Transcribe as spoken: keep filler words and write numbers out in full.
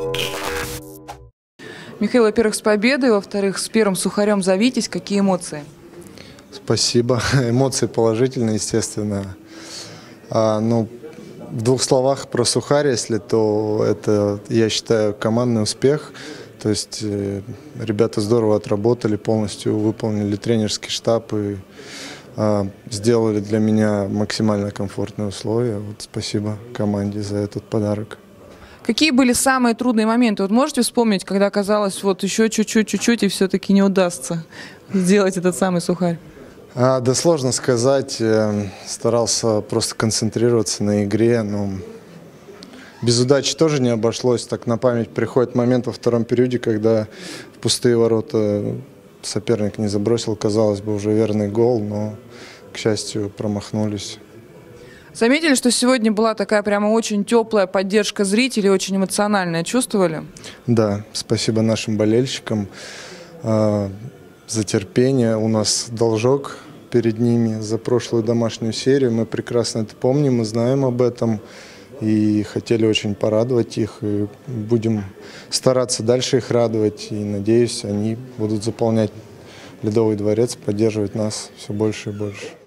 Михаил, во-первых, с победой, во-вторых, с первым сухарем за «Витязь». Какие эмоции? Спасибо. Эмоции положительные, естественно. А, ну, в двух словах про сухарь, если, то это, я считаю, командный успех. То есть э, ребята здорово отработали, полностью выполнили тренерский штаб и э, сделали для меня максимально комфортные условия. Вот спасибо команде за этот подарок. Какие были самые трудные моменты? Вот можете вспомнить, когда казалось, вот еще чуть-чуть, чуть-чуть, и все-таки не удастся сделать этот самый сухарь? А, да сложно сказать. Э, старался просто концентрироваться на игре, но без удачи тоже не обошлось. Так на память приходит момент во втором периоде, когда в пустые ворота соперник не забросил, казалось бы, уже верный гол, но, к счастью, промахнулись. Заметили, что сегодня была такая прямо очень теплая поддержка зрителей, очень эмоциональная. Чувствовали? Да, спасибо нашим болельщикам э, за терпение. У нас должок перед ними за прошлую домашнюю серию. Мы прекрасно это помним, мы знаем об этом и хотели очень порадовать их. И будем стараться дальше их радовать. И, надеюсь, они будут заполнять Ледовый дворец, поддерживать нас все больше и больше.